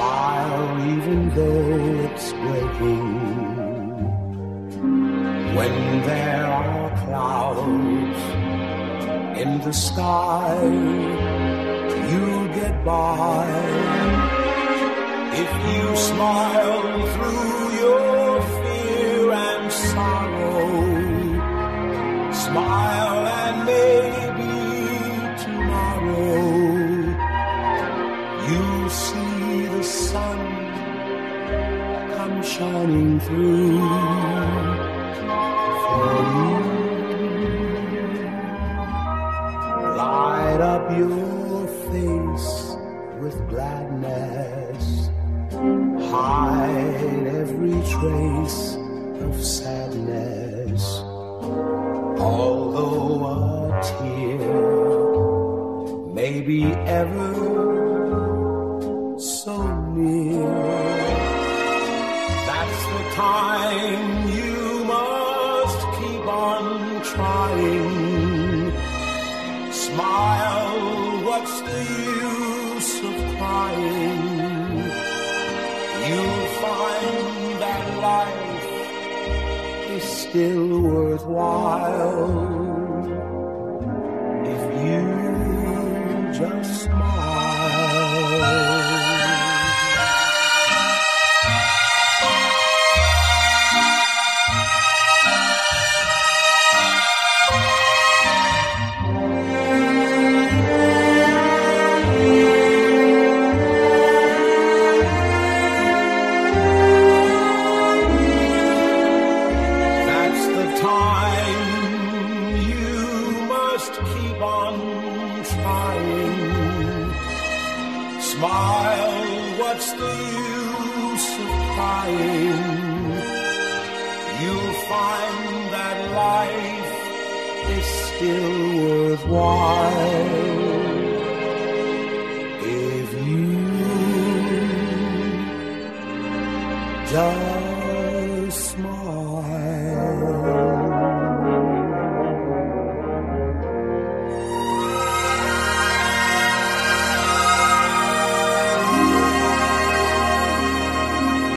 Smile even though it's breaking. When there are clouds in the sky, you'll get by. If you smile through your fear and sorrow, smile and maybe tomorrow you'll see the sun come shining through for you. Light up your face with gladness, hide every trace of sadness. Although a tear may be ever so near, that's the time you must keep on trying. Smile, what's the use of crying? You'll find that life is still worthwhile if you just smile. Smile, what's the use of crying? You'll find that life is still worthwhile if you just smile.